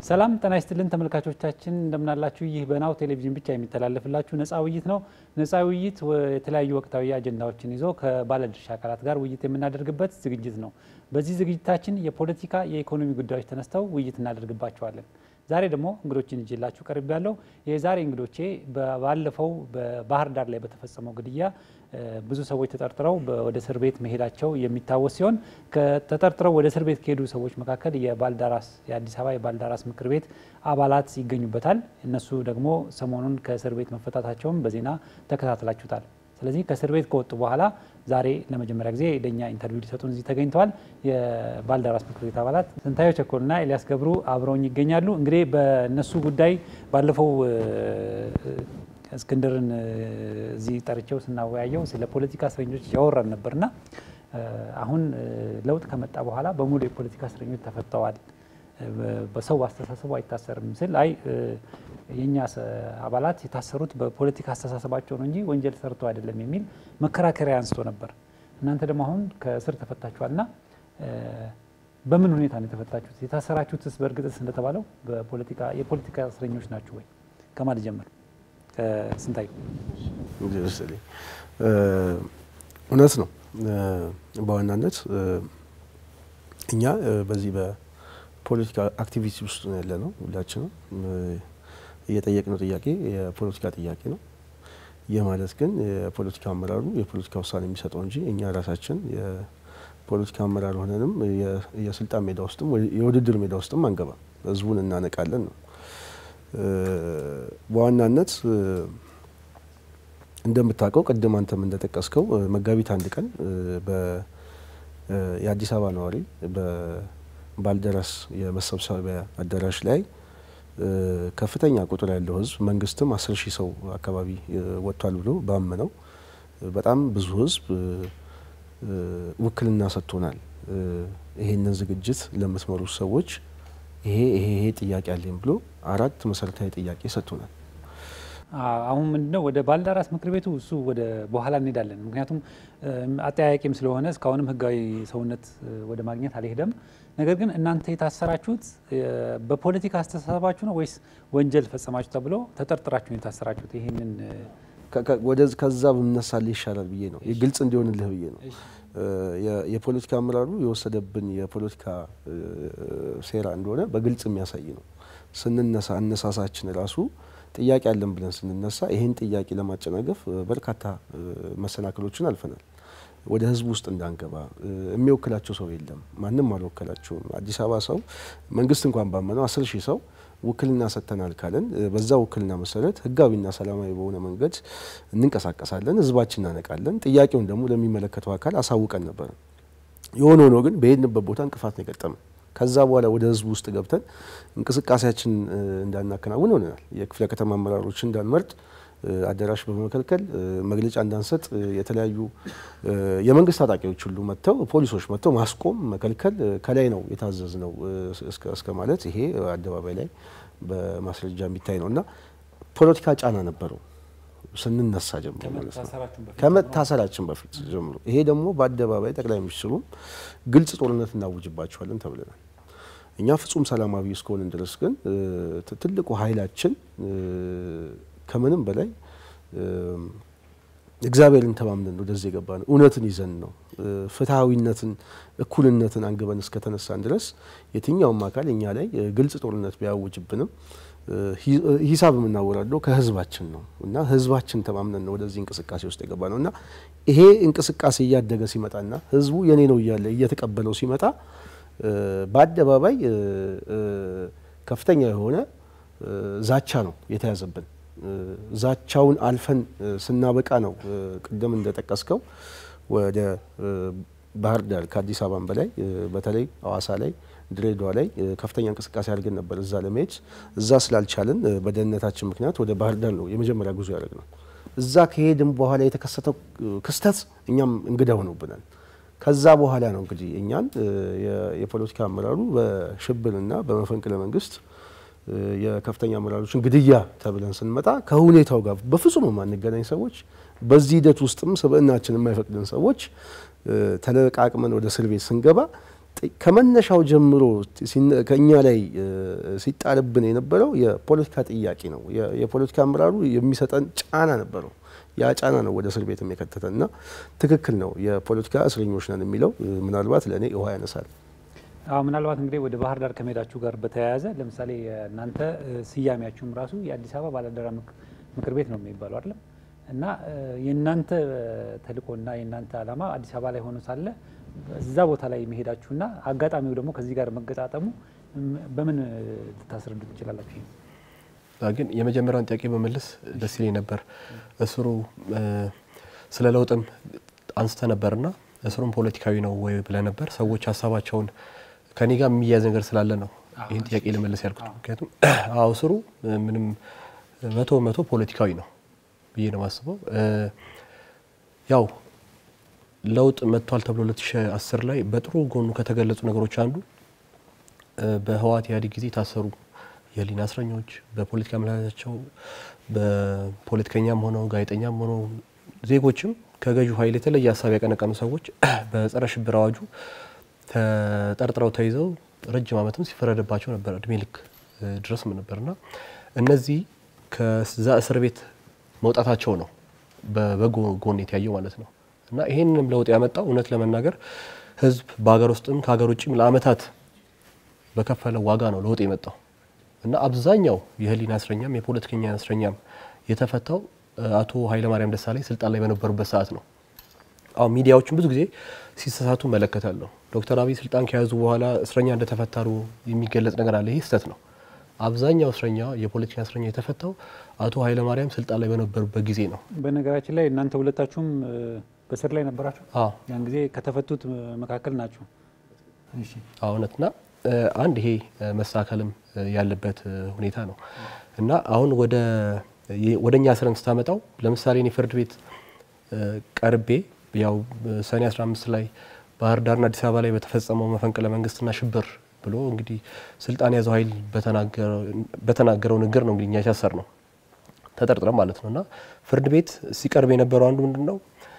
ሰላም ጤና ይስጥልን ተመልካቾቻችን እንደምናላችሁ ይህ በናሁ ቴሌቪዥን ብቻ የሚተላለፍላችሁ ነፃ ውይይት ነው። ነፃ ውይይት የተለያዩ ወቅታዊ አጀንዳዎችን ይዞ ከባለድርሻ አካላት ጋር ውይይት የምናደርግበት ዝግጅት ነው። በዚህ ዝግጅታችን የፖለቲካ የኢኮኖሚ ጉዳዮች ተነስተው ውይይት እናደርግባቸዋለን። ዛሬ ደግሞ እንግዶችን ይዤላችሁ ቀርብ ያለው የዛሬ እንግዶቼ ባለፈው በባህር ዳር ላይ በተፈጸመው ግድያ ብዙ ሰዎች ተጠርጥረው ወደ እስር ቤት መሄዳቸው የሚታወስ ሲሆን ከተጠርጥረው ወደ እስር ቤት ከሄዱ ሰዎች መካከል የባልዳራስ የአዲስ አበባ የባልዳራስ ምክር ቤት አባላት ይገኙበታል። እነሱ ደግሞ ሰሞኑን ከእስር ቤት መፈታታቸውን በዜና ተከታትላችሁታል። ስለዚህ ከእስር ቤት ከወጡ በኋላ ዛሬ ለመጀመሪያ ጊዜ ለኛ ኢንተርቪው ሊሰጡን እዚህ ተገኝተዋል። የባልዳራስ ምክር ቤት አባላት ስንታየው ቸኮልና ኤልያስ ገብሩ አብረውኝ ይገኛሉ። እንግዲህ በእነሱ ጉዳይ ባለፈው እስክንድርን እዚህ ጠርቼው ስናወያየው ስለ ፖለቲካ እስረኞች ያወራን ነበርና አሁን ለውጥ ከመጣ በኋላ በሙሉ የፖለቲካ እስረኞች ተፈተዋል። በሰው አስተሳሰቡ አይታሰርም ስል አይ የኛ አባላት የታሰሩት በፖለቲካ አስተሳሰባቸው ነው እንጂ ወንጀል ሰርተው አይደለም የሚል መከራከሪያ አንስቶ ነበር። እናንተ ደግሞ አሁን ከእስር ተፈታችኋልና በምን ሁኔታ ነው የተፈታችሁት? የታሰራችሁትስ በእርግጥስ እንደተባለው የፖለቲካ እስረኞች ናችሁ ወይ? ከማን ጀመር? ስንታዩ እውነት ነው። በዋናነት እኛ በዚህ በፖለቲካ አክቲቪቲ ውስጥ ነው ያለነው። ሁላችንም እየጠየቅነው ጥያቄ የፖለቲካ ጥያቄ ነው። የማለት ግን የፖለቲካ አመራሩ የፖለቲካ ውሳኔ የሚሰጠው እንጂ እኛ ራሳችን የፖለቲካ አመራር ሆነንም የስልጣን ሜዳ ውስጥም የውድድር ሜዳ ውስጥም አንገባም። ህዝቡን እናነቃለን ነው። በዋናነት እንደምታውቀው ቀደም አንተም እንደተጠቀስከው መጋቢት አንድ ቀን የአዲስ አበባ ነዋሪ በባልደራስ የመሰብሰቢያ አዳራሽ ላይ ከፍተኛ ቁጥር ያለው ህዝብ መንግስትም 10,000 ሰው አካባቢ ወጥቷል ብሎ ባመነው በጣም ብዙ ህዝብ ውክልና ሰጥቶናል። ይሄንን ዝግጅት ለምትመሩ ሰዎች ይሄ ጥያቄ አለኝ ብሎ 4 መሰረታዊ ጥያቄ ሰጥቶናል። አሁን ምንድነው ወደ ባልዳራስ ምክር ቤቱ እሱ ወደ በኋላ እንሄዳለን። ምክንያቱም አጠያያቂም ስለሆነ እስካሁንም ህጋዊ ሰውነት ወደ ማግኘት አልሄደም። ነገር ግን እናንተ የታሰራችሁት በፖለቲካ አስተሳሰባችሁ ነው ወይስ ወንጀል ፈጸማችሁ ተብሎ ተጠርጥራችሁ ነው የታሰራችሁት? ይሄንን ከዛ ብንነሳል ይሻላል ብዬ ነው። ግልጽ እንዲሆንልህ ብዬ ነው። የፖለቲካ አመራሩ የወሰደብን የፖለቲካ ሴራ እንደሆነ በግልጽ የሚያሳይ ነው። ስንነሳ አነሳሳችን ራሱ ጥያቄ አለን ብለን ስንነሳ ይሄን ጥያቄ ለማጨናገፍ በርካታ መሰናክሎችን አልፈናል። ወደ ህዝብ ውስጥ እንዳንገባ የሚወክላቸው ሰው የለም። ማንንም አልወከላቸውም። አዲስ አበባ ሰው መንግስት እንኳን ባመነው 10,000 ሰው ውክልና ሰጥተናል ካለን በዛ ውክልና መሰረት ህጋዊና ሰላማዊ በሆነ መንገድ እንንቀሳቀሳለን፣ ህዝባችን እናነቃለን። ጥያቄውን ደግሞ ለሚመለከተው አካል አሳውቀን ነበር። የሆነ ሆኖ ግን በሄድንበት ቦታ እንቅፋት ነው የገጠመን። ከዛ በኋላ ወደ ህዝብ ውስጥ ገብተን እንቅስቃሴያችን እንዳናከናውን ሆነናል። የክፍለ ከተማ አመራሮች እንዳንመርጥ አዳራሽ በመከልከል መግለጫ እንዳንሰጥ የተለያዩ የመንግስት ታጣቂዎች ሁሉ መጥተው ፖሊሶች መጥተው ማስቆም መከልከል ከላይ ነው የታዘዝነው እስከ ማለት ይሄ አደባባይ ላይ በማስረጃ የሚታይ ነውና ፖለቲካ ጫና ነበረው ስንነሳ ጀምሮ ማለት ነው። ከመታሰራችን በፊት ጀምሮ ይሄ ደግሞ በአደባባይ ጠቅላይ ሚኒስትሩ ግልጽ ጦርነት እናውጅባቸዋለን ተብለናል። እኛ ፍጹም ሰላማዊ እስከሆንን ድረስ ግን ትልቁ ኃይላችን ከምንም በላይ እግዚአብሔርን ተማምነን ወደዚህ የገባነው እውነትን ይዘን ነው። ፍትሃዊነትን እኩልነትን አንግበን እስከተነሳን ድረስ የትኛውም አካል እኛ ላይ ግልጽ ጦርነት ቢያውጅብንም ሂሳብ የምናወራደው ከህዝባችን ነው እና ህዝባችን ተማምነን ነው ወደዚህ እንቅስቃሴ ውስጥ የገባነው እና ይሄ እንቅስቃሴ እያደገ ሲመጣና ህዝቡ የኔ ነው እያለ እየተቀበለው ሲመጣ በአደባባይ ከፍተኛ የሆነ ዛቻ ነው የተያዘብን። ዛቻውን አልፈን ስናበቃ ነው ቅድም እንደጠቀስከው ወደ ባህር ዳር ከአዲስ አበባም በላይ በተለይ ሐዋሳ ላይ ድሬዳዋ ላይ ከፍተኛ እንቅስቃሴ አድርገን ነበር። እዛ ለመሄድ እዛ ስላልቻለን በደህንነታችን ምክንያት ወደ ባህር ዳር ነው የመጀመሪያ ጉዞ ያደረግነው። እዛ ከሄድን በኋላ የተከሰተው ክስተት እኛም እንግዳ ሆኖብናል። ከዛ በኋላ ነው እንግዲህ እኛን የፖለቲካ አመራሩ በሽብርና በመፈንቅለ መንግስት የከፍተኛ አመራሮችን ግድያ ተብለን ስንመጣ ከሁኔታው ጋር በፍጹም ማንገናኝ ሰዎች በዚህ ሂደት ውስጥም ሰብእናችን የማይፈቅድን ሰዎች ተለቃቅመን ወደ እስር ቤት ስንገባ ከመነሻው ጀምሮ ከኛ ላይ ሲጣልብን የነበረው የፖለቲካ ጥያቄ ነው። የፖለቲካ አመራሩ የሚሰጠን ጫና ነበረው። ያ ጫና ነው ወደ እስር ቤት የከተተና ትክክል ነው። የፖለቲካ እስረኞች ነን የሚለው ምናልባት ለኔ ውሃ ያነሳል። ምናልባት እንግዲህ ወደ ባህር ዳር ከመሄዳችሁ ጋር በተያያዘ ለምሳሌ እናንተ ስያሜያችሁም ራሱ የአዲስ አበባ ባላደራ ምክር ቤት ነው የሚባለው አይደለም? እና የእናንተ ተልእኮና የእናንተ ዓላማ አዲስ አበባ ላይ ሆኖ ሳለ እዛ ቦታ ላይ መሄዳችሁና አጋጣሚው ደግሞ ከዚህ ጋር መገጣጠሙ በምን ልታስረዱ ትችላላችሁ? ግን የመጀመሪያውን ጥያቄ በመለስ ደስ ይለኝ ነበር። እስሩ ስለ ለውጥም አንስተ ነበርና እስሩም ፖለቲካዊ ነው ወይ ብለ ነበር። ሰዎች ሀሳባቸውን ከኔ ጋር የሚያዝ ነገር ስላለ ነው ይሄን ጥያቄ ለመለስ ያልኩት። ምክንያቱም እስሩ ምንም 100% ፖለቲካዊ ነው ብዬ ነው ማስበው። ያው ለውጥ መጥቷል ተብሎ 2010 ላይ በጥሩ ጎኑ ከተገለጹ ነገሮች አንዱ በህወሓት ኢህአዴግ ጊዜ ታሰሩ የህሊና እስረኞች በፖለቲካ አመለካከታቸው በፖለቲከኛም ሆነው ጋዜጠኛም ሆነው ዜጎችም ከገዢው ኃይል የተለየ ሀሳብ ያቀነቀኑ ሰዎች በጸረ ሽብር አዋጁ ተጠርጥረው ተይዘው ረጅም ዓመትም ሲፈረድባቸው ነበር። እድሜ ልክ ድረስም ነበርና እነዚህ ከዛ እስር ቤት መውጣታቸው ነው በበጎ ጎን የታየው ማለት ነው። እና ይሄንንም ለውጥ ያመጣው እውነት ለመናገር ህዝብ በአገር ውስጥም ከሀገር ውጭም ለአመታት በከፈለው ዋጋ ነው ለውጥ የመጣው። እና አብዛኛው የህሊና እስረኛም የፖለቲከኛ እስረኛም የተፈታው አቶ ኃይለ ማርያም ደሳለኝ ስልጣን ላይ በነበሩበት ሰዓት ነው። አሁን ሚዲያዎችን ብዙ ጊዜ ሲሳሳቱ መለከታለሁ። ዶክተር አብይ ስልጣን ከያዙ በኋላ እስረኛ እንደተፈታሩ የሚገለጽ ነገር አለ። ይህ ስህተት ነው። አብዛኛው እስረኛ የፖለቲካ እስረኛ የተፈታው አቶ ኃይለ ማርያም ስልጣን ላይ በነበሩበት ጊዜ ነው። በነገራችን ላይ እናንተ ሁለታችሁም በስር ላይ ነበራችሁ? ያን ጊዜ ከተፈቱት መካከል ናችሁ? እሺ። እውነትና አንድ ይሄ መሳከልም ያለበት ሁኔታ ነው። እና አሁን ወደኛ እስረን ስታመጣው ለምሳሌ እኔ ፍርድ ቤት ቀርቤ ያው ሰኔ 15 ላይ ባህር ዳርና አዲስ አበባ ላይ በተፈጸመው መፈንቅለ መንግስትና ሽብር ብሎ እንግዲህ ስልጣን ያዘው ኃይል በተናገረው ንግር ነው እንግዲህ እኛ ያሳሰር ነው ተጠርጥረን ማለት ነውና ፍርድ ቤት ሲቀርብ የነበረው አንዱ ምንድነው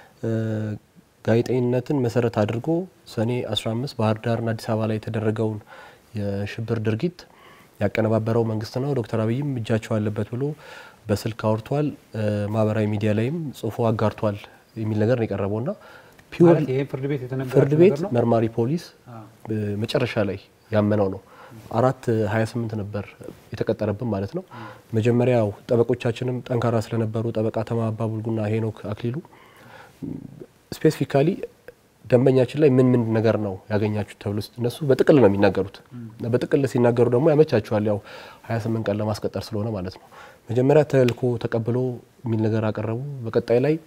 ጋዜጠኝነትን መሰረት አድርጎ ሰኔ 15 ባህር ዳርና አዲስ አበባ ላይ የተደረገውን የሽብር ድርጊት ያቀነባበረው መንግስት ነው፣ ዶክተር አብይም እጃቸው አለበት ብሎ በስልክ አውርቷል፣ ማህበራዊ ሚዲያ ላይም ጽፎ አጋርቷል የሚል ነገር ነው የቀረበውና ፒውር ፍርድ ቤት መርማሪ ፖሊስ መጨረሻ ላይ ያመነው ነው። 428 ነበር የተቀጠረብን ማለት ነው። መጀመሪያው ጠበቆቻችንም ጠንካራ ስለነበሩ ጠበቃ ተማባ ቡልጉና ሄኖክ አክሊሉ ስፔሲፊካሊ ደንበኛችን ላይ ምን ነገር ነው ያገኛችሁት ተብሎ እነሱ በጥቅል ነው የሚናገሩት። በጥቅል ሲናገሩ ደግሞ ያመቻቸዋል ያው 28 ቀን ለማስቀጠር ስለሆነ ማለት ነው። መጀመሪያ ተልኮ ተቀብሎ የሚል ነገር አቀረቡ። በቀጣይ ላይ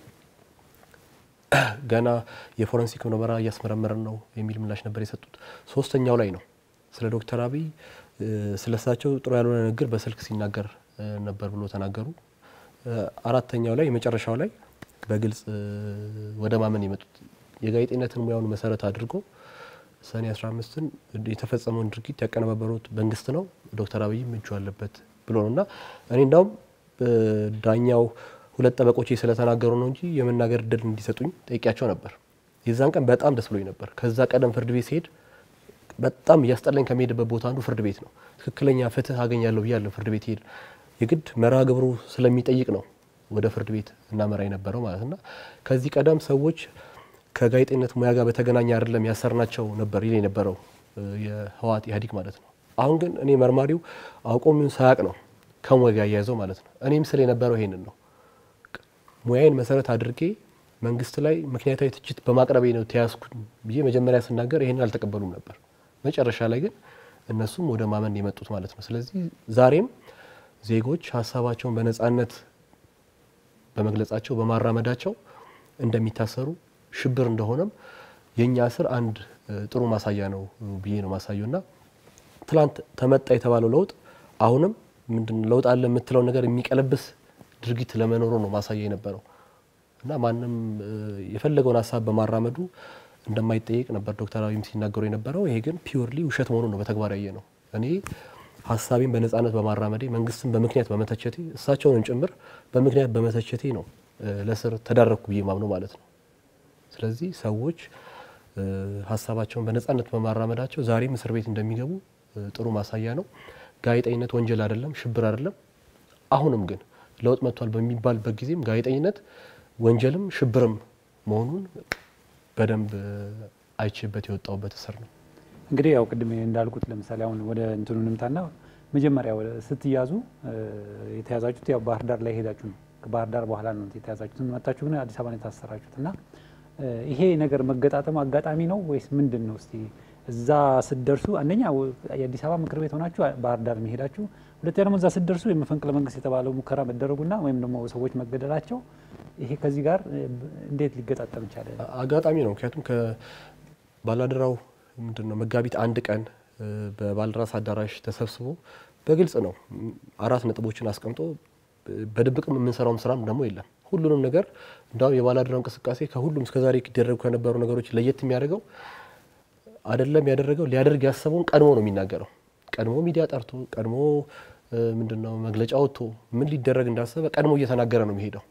ገና የፎረንሲክ ምርመራ እያስመረመረን ነው የሚል ምላሽ ነበር የሰጡት። ሶስተኛው ላይ ነው ስለ ዶክተር አብይ ስለሳቸው ጥሩ ያልሆነ ነገር በስልክ ሲናገር ነበር ብሎ ተናገሩ። አራተኛው ላይ የመጨረሻው ላይ በግልጽ ወደ ማመን የመጡት የጋዜጠኝነትን ሙያውን መሰረት አድርጎ ሰኔ 15ን የተፈጸመውን ድርጊት ያቀነባበሩት መንግስት ነው፣ ዶክተር አብይም እጁ አለበት ብሎ ነውና እኔ እንዳውም ዳኛው ሁለት ጠበቆች ስለተናገሩ ነው እንጂ የመናገር እድል እንዲሰጡኝ ጠይቂያቸው ነበር። የዛን ቀን በጣም ደስ ብሎኝ ነበር። ከዛ ቀደም ፍርድ ቤት ሲሄድ በጣም ያስጠላኝ ከመሄድበት ቦታ አንዱ ፍርድ ቤት ነው። ትክክለኛ ፍትህ አገኛለሁ ብያለሁ ፍርድ ቤት ሄድ የግድ መርሃ ግብሩ ስለሚጠይቅ ነው ወደ ፍርድ ቤት እናመራ የነበረው ማለትና ከዚህ ቀደም ሰዎች ከጋዜጠኝነት ሙያ ጋር በተገናኘ አይደለም ያሰርናቸው ነበር ይል የነበረው የህወሓት ኢህአዴግ ማለት ነው። አሁን ግን እኔ መርማሪው አውቆም ሳያቅ ነው ከሙያ ጋር ያያዘው ማለት ነው። እኔም ስለ የነበረው ይሄንን ነው ሙያዬን መሰረት አድርጌ መንግስት ላይ ምክንያታዊ ትችት በማቅረቤ ነው ተያዝኩ ብዬ መጀመሪያ ስናገር ይሄንን አልተቀበሉም ነበር። መጨረሻ ላይ ግን እነሱም ወደ ማመን የመጡት ማለት ነው። ስለዚህ ዛሬም ዜጎች ሀሳባቸውን በነጻነት በመግለጻቸው በማራመዳቸው እንደሚታሰሩ ሽብር እንደሆነም የኛ እስር አንድ ጥሩ ማሳያ ነው ብዬ ነው ማሳየውና ትላንት ተመጣ የተባለው ለውጥ አሁንም ምንድነው ለውጥ አለ የምትለው ነገር የሚቀለብስ ድርጊት ለመኖሩ ነው ማሳያ የነበረው እና ማንንም የፈለገውን ሀሳብ በማራመዱ እንደማይጠየቅ ነበር ዶክተር አብይም ሲናገሩ የነበረው። ይሄ ግን ፒውርሊ ውሸት መሆኑ ነው በተግባር ያየ ነው። እኔ ሀሳቤን በነጻነት በማራመዴ መንግስትን በምክንያት በመተቸቴ እሳቸውን ጭምር በምክንያት በመተቸቴ ነው ለስር ተዳረኩ ብዬ ማምነው ማለት ነው። ስለዚህ ሰዎች ሀሳባቸውን በነጻነት በማራመዳቸው ዛሬም እስር ቤት እንደሚገቡ ጥሩ ማሳያ ነው። ጋዜጠኝነት ወንጀል አይደለም፣ ሽብር አይደለም። አሁንም ግን ለውጥ መጥቷል በሚባልበት ጊዜም ጋዜጠኝነት ወንጀልም ሽብርም መሆኑን በደንብ አይቼበት የወጣውበት እስር ነው። እንግዲህ ያው ቅድም እንዳልኩት ለምሳሌ አሁን ወደ እንትኑ ንምታና መጀመሪያ ወደ ስትያዙ የተያዛችሁት ያው ባህር ዳር ላይ ሄዳችሁ ነው። ከባህር ዳር በኋላ ነው የተያዛችሁት። መጣችሁ ግን አዲስ አበባ ነው የታሰራችሁት እና ይሄ ነገር መገጣጠም አጋጣሚ ነው ወይስ ምንድን ነው? እስቲ እዛ ስትደርሱ አንደኛ የአዲስ አበባ ምክር ቤት ሆናችሁ ባህር ዳር መሄዳችሁ፣ ሁለተኛ ደግሞ እዛ ስትደርሱ የመፈንቅለ መንግስት የተባለው ሙከራ መደረጉና ወይም ደግሞ ሰዎች መገደላቸው ይሄ ከዚህ ጋር እንዴት ሊገጣጠም ይቻለ? አጋጣሚ ነው። ምክንያቱም ከባላደራው ምንድነው መጋቢት አንድ ቀን በባልደራስ አዳራሽ ተሰብስቦ በግልጽ ነው 4 ነጥቦችን አስቀምጦ በድብቅም የምንሰራውም ስራም ደግሞ የለም። ሁሉንም ነገር እንዳው የባላደራው እንቅስቃሴ ከሁሉም እስከዛሬ ይደረጉ ከነበሩ ነገሮች ለየት የሚያደርገው አይደለም ያደረገው ሊያደርግ ያሰበውን ቀድሞ ነው የሚናገረው። ቀድሞ ሚዲያ ጠርቶ ቀድሞ ምንድነው መግለጫ ወጥቶ ምን ሊደረግ እንዳሰበ ቀድሞ እየተናገረ ነው የሚሄደው።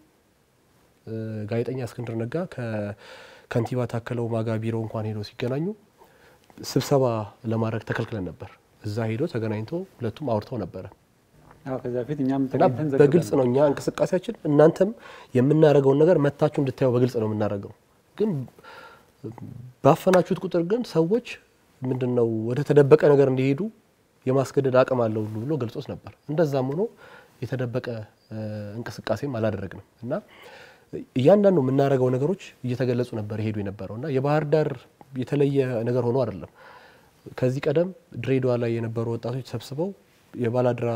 ጋዜጠኛ እስክንድር ነጋ ከከንቲባ ታከለው ማጋ ቢሮ እንኳን ሄዶ ሲገናኙ ስብሰባ ለማድረግ ተከልክለን ነበር። እዛ ሄዶ ተገናኝቶ ሁለቱም አውርተው ነበር። ከዛ በፊት እኛም ተገናኝተን በግልጽ ነው እኛ እንቅስቃሴያችን እናንተም የምናደርገውን ነገር መታችሁ እንድታዩ በግልጽ ነው የምናደርገው። ግን ባፈናችሁት ቁጥር ግን ሰዎች ምንድነው ወደ ተደበቀ ነገር እንዲሄዱ የማስገደድ አቅም አለው ብሎ ገልጾስ ነበር። እንደዛም ሆኖ የተደበቀ እንቅስቃሴም አላደረግንም እና እያንዳንዱ የምናደርገው ነገሮች እየተገለጹ ነበር ሄዱ የነበረውና የባህር ዳር የተለየ ነገር ሆኖ አይደለም። ከዚህ ቀደም ድሬዳዋ ላይ የነበሩ ወጣቶች ተሰብስበው የባላድራ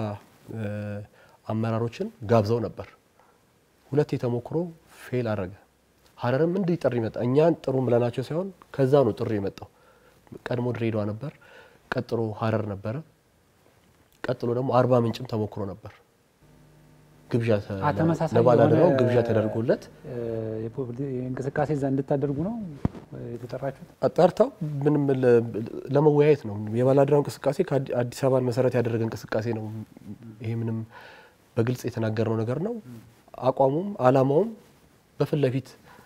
አመራሮችን ጋብዘው ነበር። ሁለት የተሞክሮ ፌል አደረገ። ሀረርም እንዲህ ጥሪ መጣ። እኛን ጥሩ ብለናቸው ሳይሆን ከዛ ነው ጥሪ የመጣው። ቀድሞ ድሬዳዋ ነበር፣ ቀጥሎ ሀረር ነበረ፣ ቀጥሎ ደግሞ አርባ ምንጭም ተሞክሮ ነበር። ግብዣ ለባላድራው ግብዣ ተደርጎለት እንቅስቃሴ እዛ እንድታደርጉ ነው የተጠራችሁት? አጣርታው ምንም ለመወያየት ነው። የባላድራው እንቅስቃሴ ከአዲስ አበባን መሰረት ያደረገ እንቅስቃሴ ነው። ይሄ ምንም በግልጽ የተናገረው ነገር ነው። አቋሙም አላማውም በፊት ለፊት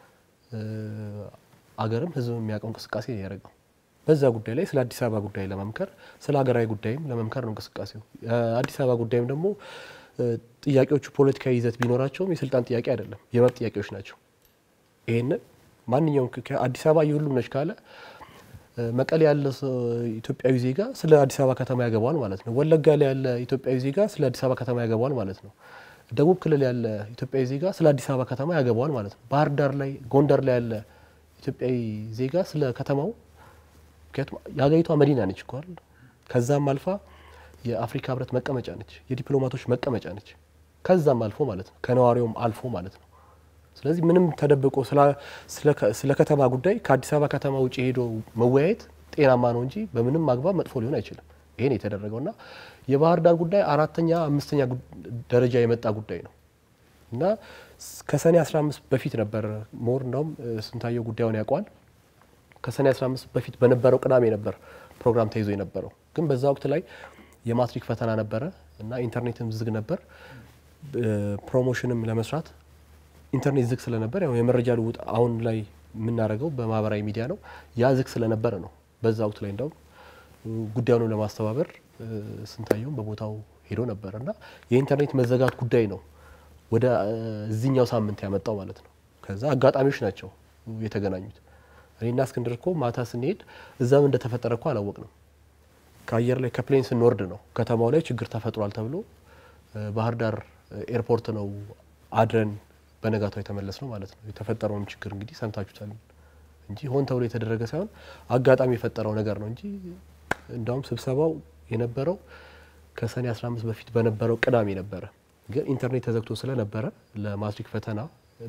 አገርም ህዝብም የሚያውቀው እንቅስቃሴ ያደረገው በዛ ጉዳይ ላይ ስለ አዲስ አበባ ጉዳይ ለመምከር ስለ ሀገራዊ ጉዳይም ለመምከር ነው እንቅስቃሴው። አዲስ አበባ ጉዳይም ደግሞ ጥያቄዎቹ ፖለቲካዊ ይዘት ቢኖራቸውም የስልጣን ጥያቄ አይደለም፣ የመብት ጥያቄዎች ናቸው። ይሄን ማንኛውም ከአዲስ አበባ የሁሉም ነች ካለ መቀሌ ያለ ኢትዮጵያዊ ዜጋ ስለ አዲስ አበባ ከተማ ያገባዋል ማለት ነው። ወለጋ ላይ ያለ ኢትዮጵያዊ ዜጋ ስለ አዲስ አበባ ከተማ ያገባዋል ማለት ነው። ደቡብ ክልል ያለ ኢትዮጵያዊ ዜጋ ስለ አዲስ አበባ ከተማ ያገባዋል ማለት ነው። ባህር ዳር ላይ ጎንደር ላይ ያለ ኢትዮጵያዊ ዜጋ ስለ ከተማው ከየትም ያገይቷ መዲና ነች እኮ አይደል? ከዛም አልፋ የአፍሪካ ህብረት መቀመጫ ነች፣ የዲፕሎማቶች መቀመጫ ነች። ከዛም አልፎ ማለት ነው ከነዋሪውም አልፎ ማለት ነው። ስለዚህ ምንም ተደብቆ ስለ ከተማ ጉዳይ ከአዲስ አበባ ከተማ ውጪ ሄዶ መወያየት ጤናማ ነው እንጂ በምንም ማግባብ መጥፎ ሊሆን አይችልም። ይሄን የተደረገውና የባህር ዳር ጉዳይ 4ኛ 5ኛ ደረጃ የመጣ ጉዳይ ነው እና ከሰኔ 15 በፊት ነበር ሞር እንደውም ስንታየው ጉዳዩን ያውቋል። ከሰኔ 15 በፊት በነበረው ቅዳሜ ነበር ፕሮግራም ተይዞ የነበረው። ግን በዛ ወቅት ላይ የማትሪክ ፈተና ነበረ እና ኢንተርኔትም ዝግ ነበር። ፕሮሞሽንም ለመስራት ኢንተርኔት ዝግ ስለነበር ያው የመረጃ ልውውጥ አሁን ላይ የምናደርገው በማህበራዊ ሚዲያ ነው። ያ ዝግ ስለነበረ ነው በዛ ወቅት ላይ እንደውም ጉዳዩን ለማስተባበር ስንታየው በቦታው ሄዶ ነበርና የኢንተርኔት መዘጋት ጉዳይ ነው ወደ እዚህኛው ሳምንት ያመጣው ማለት ነው። ከዛ አጋጣሚዎች ናቸው የተገናኙት። እኔና እስክንድር እኮ ማታ ስንሄድ እዛም እንደተፈጠረ እኮ አላወቅንም። ከአየር ላይ ከፕሌን ስንወርድ ነው ከተማው ላይ ችግር ተፈጥሯል ተብሎ ባህር ዳር ኤርፖርት ነው አድረን በነጋታው የተመለስ ነው ማለት ነው። የተፈጠረውን ችግር እንግዲህ ሰምታችሁታል እንጂ ሆን ተብሎ የተደረገ ሳይሆን አጋጣሚ የፈጠረው ነገር ነው እንጂ እንዳውም ስብሰባው የነበረው ከሰኔ 15 በፊት በነበረው ቅዳሜ ነበረ። ግን ኢንተርኔት ተዘግቶ ስለነበረ ለማትሪክ ፈተና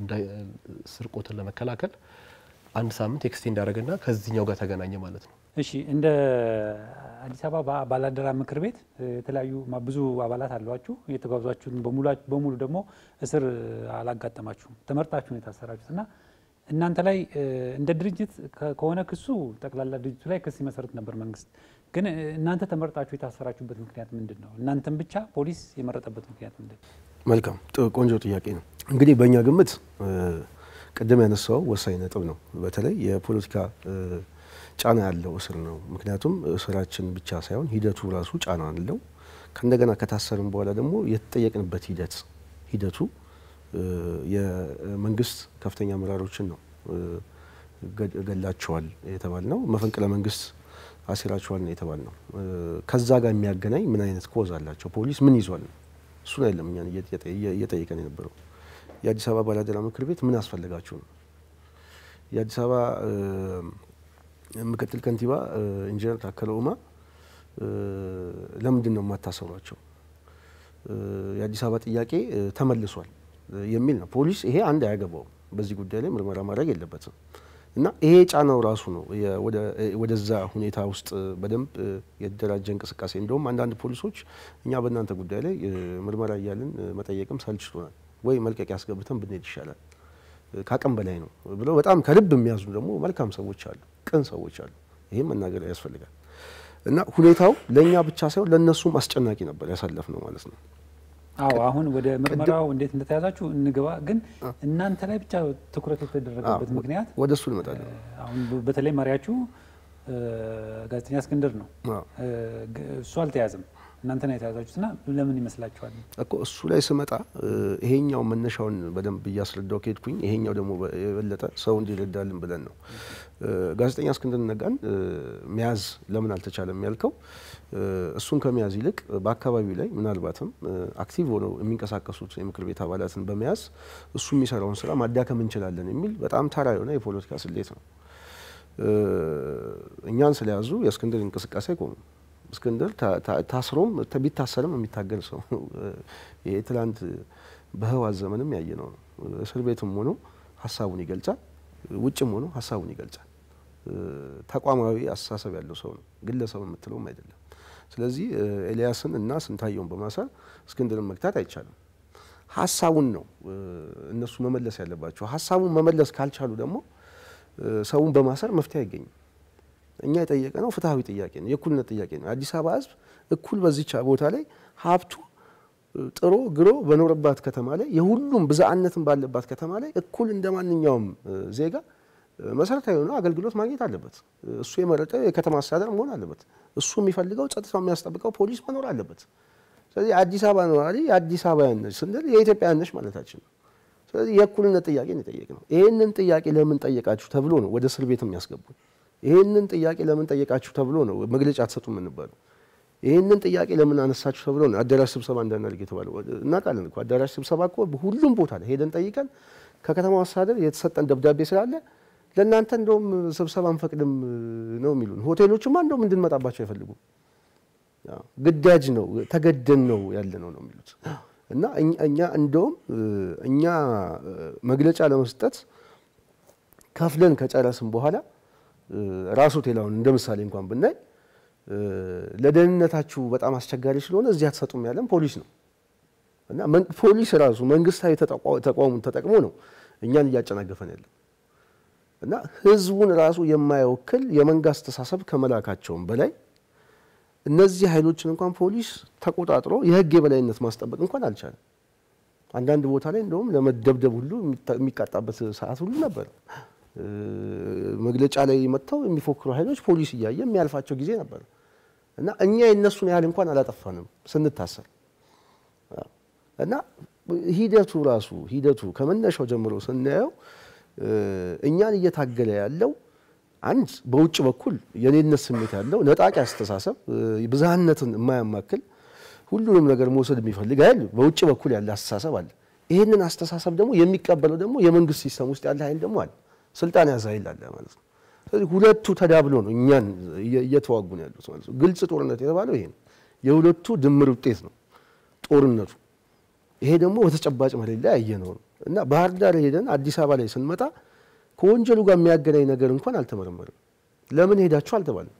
ስርቆትን ለመከላከል አንድ ሳምንት ኤክስቴንድ አደረገና ከዚህኛው ጋር ተገናኘ ማለት ነው። እሺ እንደ አዲስ አበባ ባላደራ ምክር ቤት የተለያዩ ብዙ አባላት አሏችሁ። የተጋብዟችሁን በሙሉ ደግሞ እስር አላጋጠማችሁም። ተመርጣችሁ ነው የታሰራችሁትና እናንተ ላይ እንደ ድርጅት ከሆነ ክሱ ጠቅላላ ድርጅቱ ላይ ክስ ይመሰርት ነበር መንግስት። ግን እናንተ ተመርጣችሁ የታሰራችሁበት ምክንያት ምንድነው? እናንተም ብቻ ፖሊስ የመረጠበት ምክንያት ምንድነው? መልካም ቆንጆ ጥያቄ ነው። እንግዲህ በእኛ ግምት ቅድም ያነሳው ወሳኝ ነጥብ ነው። በተለይ የፖለቲካ ጫና ያለው እስር ነው። ምክንያቱም እስራችን ብቻ ሳይሆን ሂደቱ ራሱ ጫና አለው። ከእንደገና ከታሰርም በኋላ ደግሞ የተጠየቅንበት ሂደቱ የመንግስት ከፍተኛ አመራሮችን ነው ገላቸዋል የተባልነው፣ መፈንቅለ መንግስት አሲራቸዋል ነው የተባልነው። ከዛ ጋር የሚያገናኝ ምን አይነት ኮዝ አላቸው፣ ፖሊስ ምን ይዟል ነው እሱን አይደለም እኛን እየጠየቀን የነበረው። የአዲስ አበባ ባላደራ ምክር ቤት ምን አስፈልጋችሁ ነው? የአዲስ አበባ ምክትል ከንቲባ ኢንጂነር ታከለ ኡማ ለምንድን ነው የማታሰሯቸው? የአዲስ አበባ ጥያቄ ተመልሷል የሚል ነው። ፖሊስ ይሄ አንድ አያገባውም፣ በዚህ ጉዳይ ላይ ምርመራ ማድረግ የለበትም። እና ይሄ ጫናው ራሱ ነው ወደዛ ሁኔታ ውስጥ በደንብ የተደራጀ እንቅስቃሴ። እንደውም አንዳንድ ፖሊሶች እኛ በእናንተ ጉዳይ ላይ ምርመራ እያልን መጠየቅም ሰልችቶናል፣ ወይ መልቀቂያ ያስገብተን ብንሄድ ይሻላል፣ ካቅም በላይ ነው ብለው በጣም ከልብ የሚያዝኑ ደግሞ መልካም ሰዎች አሉ፣ ቅን ሰዎች አሉ። ይሄም መናገር ያስፈልጋል። እና ሁኔታው ለእኛ ብቻ ሳይሆን ለእነሱም አስጨናቂ ነበር ያሳለፍነው ማለት ነው። አዎ አሁን ወደ ምርመራው እንዴት እንደተያዛችሁ እንግባ። ግን እናንተ ላይ ብቻ ትኩረት የተደረገበት ምክንያት ወደ እሱ እንመጣለን። አሁን በተለይ መሪያችሁ ጋዜጠኛ እስክንድር ነው፣ እሱ አልተያዘም፣ እናንተ ነው የተያዛችሁትና ለምን ይመስላችኋል? እኮ እሱ ላይ ስመጣ ይሄኛው መነሻውን በደንብ እያስረዳው ከሄድኩኝ ይሄኛው ደግሞ የበለጠ ሰው እንዲረዳልን ብለን ነው። ጋዜጠኛ እስክንድር ነጋን መያዝ ለምን አልተቻለም ያልከው፣ እሱን ከመያዝ ይልቅ በአካባቢው ላይ ምናልባትም አክቲቭ ሆነው የሚንቀሳቀሱት የምክር ቤት አባላትን በመያዝ እሱ የሚሰራውን ስራ ማዳከም እንችላለን የሚል በጣም ተራ የሆነ የፖለቲካ ስሌት ነው። እኛን ስለያዙ የእስክንድር እንቅስቃሴ አይቆምም። እስክንድር ታስሮም ቢታሰርም የሚታገል ሰው ትላንት በህወሓት ዘመንም ያየነው ነው። እስር ቤትም ሆኖ ሀሳቡን ይገልጻል፣ ውጭም ሆኖ ሀሳቡን ይገልጻል። ተቋማዊ አስተሳሰብ ያለው ሰው ነው፣ ግለሰብ የምትለውም አይደለም። ስለዚህ ኤልያስን እና ስንታየውን በማሰር እስክንድርን መግታት አይቻልም። ሀሳቡን ነው እነሱ መመለስ ያለባቸው። ሀሳቡን መመለስ ካልቻሉ ደግሞ ሰውን በማሰር መፍትሄ አይገኝም። እኛ የጠየቅነው ፍትሃዊ ጥያቄ ነው፣ የእኩልነት ጥያቄ ነው። አዲስ አበባ ህዝብ እኩል በዚች ቦታ ላይ ሀብቱ ጥሮ ግሮ በኖረባት ከተማ ላይ የሁሉም ብዝሃነትን ባለባት ከተማ ላይ እኩል እንደማንኛውም ዜጋ መሰረታዊ የሆነ አገልግሎት ማግኘት አለበት። እሱ የመረጠው የከተማ አስተዳደር መሆን አለበት። እሱ የሚፈልገው ጸጥታው የሚያስጠብቀው ፖሊስ መኖር አለበት። ስለዚህ አዲስ አበባ ነዋሪ የአዲስ አበባ ያነሽ ስንል የኢትዮጵያ ያነሽ ማለታችን ነው። ስለዚህ የእኩልነት ጥያቄ ነው የጠየቅነው። ይሄንን ጥያቄ ለምን ጠየቃችሁ ተብሎ ነው ወደ እስር ቤት የሚያስገቡን። ይሄንን ጥያቄ ለምን ጠየቃችሁ ተብሎ ነው መግለጫ አትሰጡም የምንባለው። ይሄንን ጥያቄ ለምን አነሳችሁ ተብሎ ነው አዳራሽ ስብሰባ እንዳናደርግ የተባለው። እናውቃለን እኮ አዳራሽ ስብሰባ እኮ ሁሉም ቦታ ላይ ሄደን ጠይቀን ከከተማው አስተዳደር የተሰጠን ደብዳቤ ስላለ ለእናንተ እንደውም ስብሰባ አንፈቅድም ነው የሚሉን። ሆቴሎችማ እንደውም እንድንመጣባቸው አይፈልጉም። ግዳጅ ነው ተገደን ነው ያለ ነው የሚሉት። እና እኛ እንደውም እኛ መግለጫ ለመስጠት ከፍለን ከጨረስን በኋላ ራሱ ሆቴላውን እንደ ምሳሌ እንኳን ብናይ ለደህንነታችሁ በጣም አስቸጋሪ ስለሆነ እዚህ አትሰጡም ያለን ፖሊስ ነው። እና ፖሊስ ራሱ መንግስታዊ ተቋሙን ተጠቅሞ ነው እኛን እያጨናገፈን ያለው። እና ህዝቡን ራሱ የማይወክል የመንጋ አስተሳሰብ ከመላካቸውም በላይ እነዚህ ኃይሎችን እንኳን ፖሊስ ተቆጣጥሮ የህግ የበላይነት ማስጠበቅ እንኳን አልቻለም። አንዳንድ ቦታ ላይ እንደውም ለመደብደብ ሁሉ የሚቃጣበት ሰዓት ሁሉ ነበር። መግለጫ ላይ መጥተው የሚፎክሩ ኃይሎች ፖሊስ እያየ የሚያልፋቸው ጊዜ ነበር። እና እኛ የነሱን ያህል እንኳን አላጠፋንም ስንታሰር። እና ሂደቱ ከመነሻው ጀምሮ ስናየው እኛን እየታገለ ያለው አንድ በውጭ በኩል የኔነት ስሜት ያለው ነጣቂ አስተሳሰብ፣ ብዝሃነትን የማያማክል ሁሉንም ነገር መውሰድ የሚፈልግ ኃይል በውጭ በኩል ያለ አስተሳሰብ አለ። ይሄንን አስተሳሰብ ደግሞ የሚቀበለው ደግሞ የመንግስት ሲስተም ውስጥ ያለ ኃይል ደግሞ አለ፣ ስልጣን ያዘ ኃይል አለ ማለት ነው። ስለዚህ ሁለቱ ተዳብሎ ነው እኛን እየተዋጉ ነው ያሉት ማለት ነው። ግልጽ ጦርነት የተባለው ይሄ ነው፣ የሁለቱ ድምር ውጤት ነው ጦርነቱ። ይሄ ደግሞ በተጨባጭ መሬት ላይ ያየነው ነው። እና ባህር ዳር ሄደን አዲስ አበባ ላይ ስንመጣ ከወንጀሉ ጋር የሚያገናኝ ነገር እንኳን አልተመረመረም። ለምን ሄዳችሁ አልተባለም።